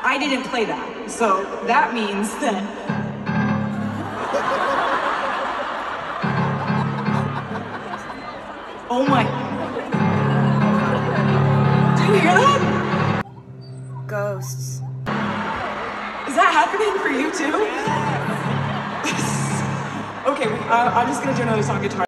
I didn't play that. So that means that... Oh my... Did you hear that? Ghosts. Is that happening for you too? Okay, I'm just gonna do another song guitar.